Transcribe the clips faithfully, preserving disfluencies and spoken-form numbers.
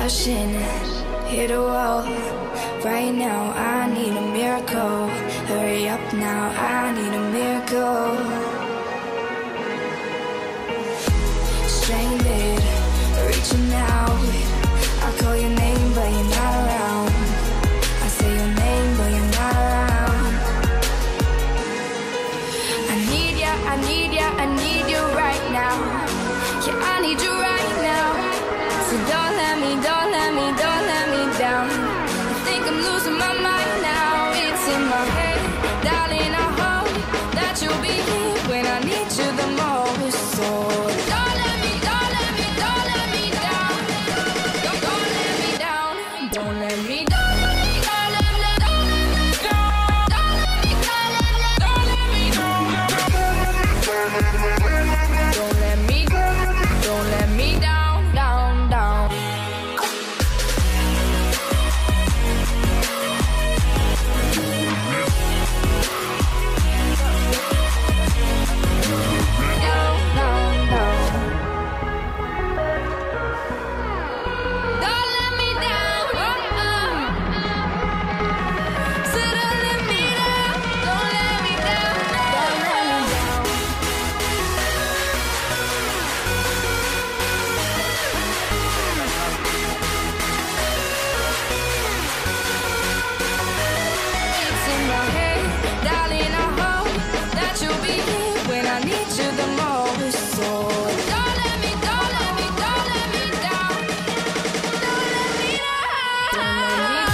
Rushing, hit a wall. Right now, I need a miracle. Hurry up now, I need a miracle. Stranded, reaching out. I call your name, but you're not around. I say your name, but you're not around. I need ya, I need ya, I need you right now. Yeah, I need you right now. So don't let me, don't let me, don't let me down. I think I'm losing my mind now. It's in my head, darling, I hope that you'll be here when I need you the most. So don't let me, don't let me, don't let me down. Don't, don't let me down. Don't let me, don't let me, don't let me, don't let me down. Don't let me, don't let me, don't let me down. Don't let me, don't let me down, down, down. Down, down, down. Don't let me down. Uh-uh. So don't let me down. Don't let me down. Don't let me down. It's in my head, darling, I hope that you'll be here when I need you the most. So don't let me, don't let me, don't let me down. Don't let me down. Don't let me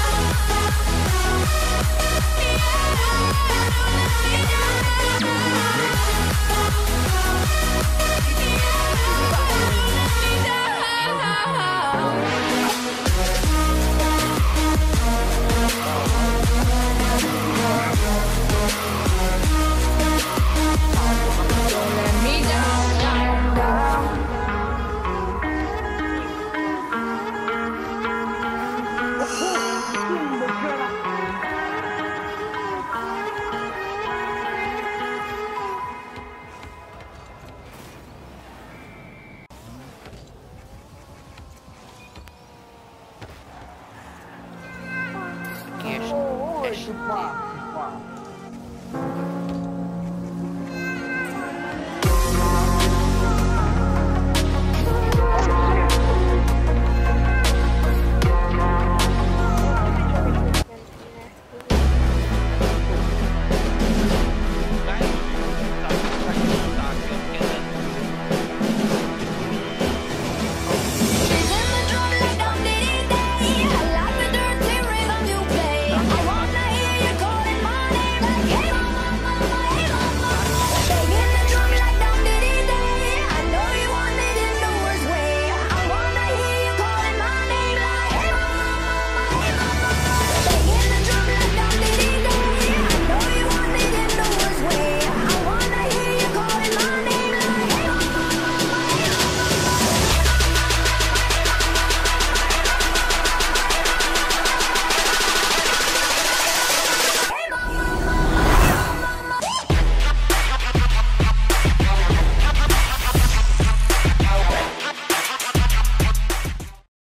Don't let me down, down, down. Esse pá, esse pá.